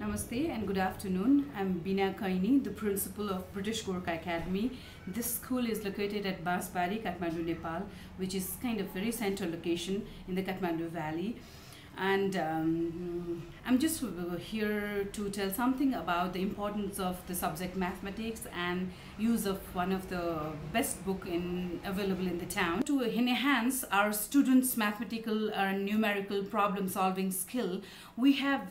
Namaste and good afternoon. I'm Bina Kaini, the principal of British Gorkha Academy. This school is located at Basbari, Kathmandu, Nepal, which is kind of very central location in the Kathmandu Valley. And I'm just here to tell something about the importance of the subject mathematics and use of one of the best book available in the town. To enhance our students' mathematical or numerical problem solving skill, we have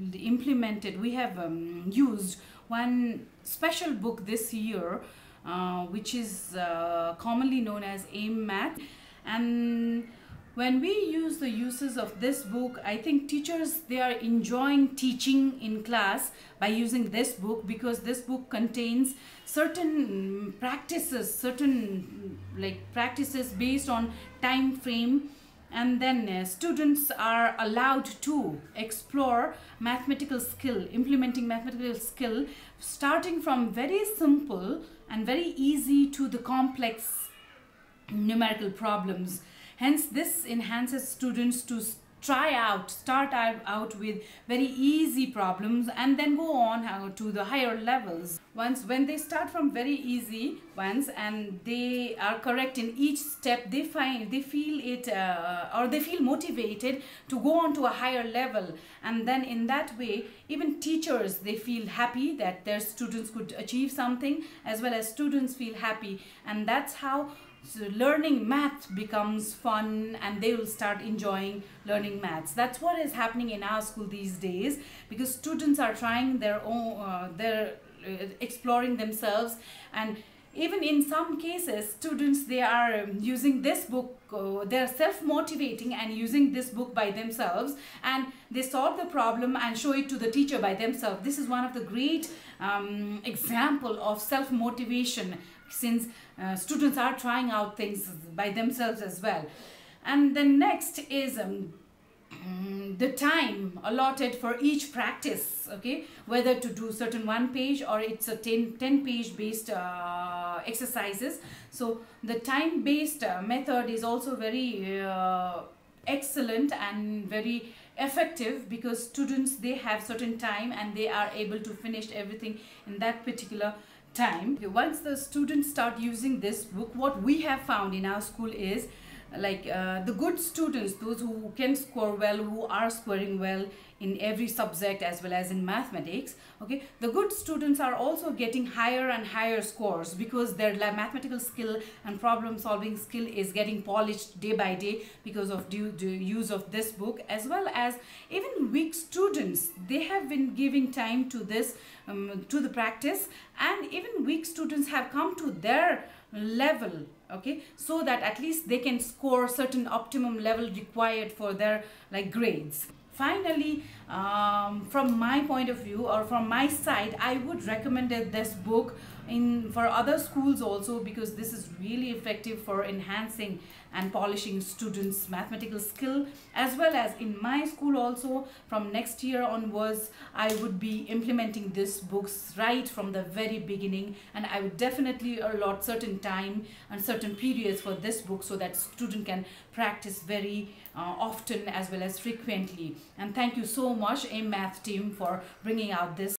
used one special book this year, which is commonly known as AIM Math. And when we use the uses of this book, I think teachers, they are enjoying teaching in class by using this book, because this book contains certain practices, practices based on time frame, and then students are allowed to explore mathematical skill, implementing mathematical skill, starting from very simple and very easy to the complex numerical problems. Hence, this enhances students to start out with very easy problems and then go on to the higher levels. When they start from very easy ones and they are correct in each step, they feel motivated to go on to a higher level. And then in that way, even teachers, they feel happy that their students could achieve something, as well as students feel happy. And that's how learning math becomes fun, and they will start enjoying learning maths. That's what is happening in our school these days, because students are trying their own, exploring themselves, and even in some cases students, they are using this book, they're self-motivating and using this book by themselves, and they solve the problem and show it to the teacher by themselves. This is one of the great example of self-motivation, since students are trying out things by themselves as well. And then next is the time allotted for each practice, okay, whether to do certain one page or it's a 10 page based exercises. So the time based method is also very excellent and very effective, because students, they have certain time and they are able to finish everything in that particular time. Once the students start using this book, what we have found in our school is the good students, those who can score well, who are scoring well in every subject as well as in mathematics, okay, the good students are also getting higher and higher scores, because their mathematical skill and problem solving skill is getting polished day by day because of the use of this book. As well as even weak students, they have been giving time to this, to the practice, and even weak students have come to their level, okay, so that at least they can score certain optimum level required for their grades. Finally, from my point of view, or from my side, I would recommend this book for other schools also, because this is really effective for enhancing and polishing students' mathematical skill. As well as in my school also, from next year onwards, I would be implementing these books right from the very beginning, and I would definitely allot certain time and certain periods for this book, so that student can practice very often as well as frequently. And thank you so much, AIM Math team, for bringing out this